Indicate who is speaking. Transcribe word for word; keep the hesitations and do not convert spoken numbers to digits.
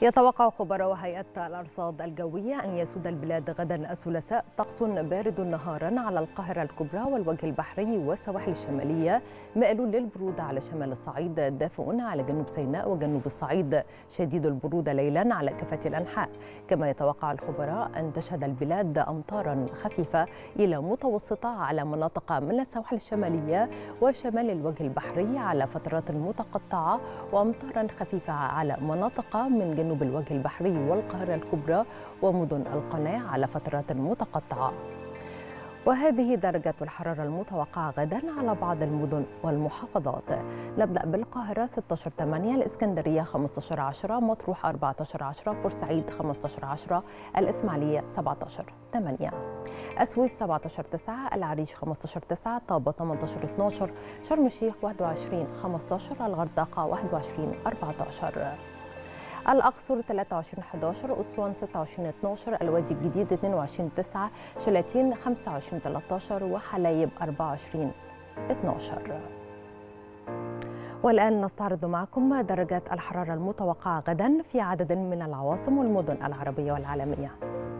Speaker 1: يتوقع خبراء هيئة الأرصاد الجوية أن يسود البلاد غدا الثلاثاء طقس بارد نهارا على القاهرة الكبرى والوجه البحري والسواحل الشمالية، مائل للبرودة على شمال الصعيد، دافئ على جنوب سيناء وجنوب الصعيد، شديد البرودة ليلا على كافة الأنحاء. كما يتوقع الخبراء أن تشهد البلاد أمطارا خفيفة إلى متوسطة على مناطق من السواحل الشمالية وشمال الوجه البحري على فترات متقطعة، وأمطارا خفيفة على مناطق من جنوب الوجه البحري والقاهرة الكبرى ومدن القناة على فترات متقطعة. وهذه درجة الحرارة المتوقعة غدا على بعض المدن والمحافظات. نبدأ بالقاهرة ستة عشر ثمانية، الإسكندرية خمسة عشر عشرة، مطروح أربعة عشر عشرة، بورسعيد خمسة عشر عشرة، الإسماعيلية سبعة عشر ثمانية، السويس سبعة عشر تسعة، العريش خمسة عشر تسعة، طابة ثمانية عشر اثنا عشر، شرم الشيخ واحد وعشرين خمسة عشر، الغردقة واحد وعشرين أربعة عشر، الأقصر ثلاثة وعشرين أحد عشر، أسوان ستة وعشرين اثنا عشر، الوادي الجديد اثنين وعشرين تسعة، شلاتين خمسة وعشرين ثلاثة عشر، وحلايب أربعة وعشرين اثنا عشر. والآن نستعرض معكم درجات الحرارة المتوقعة غدا في عدد من العواصم والمدن العربية والعالمية.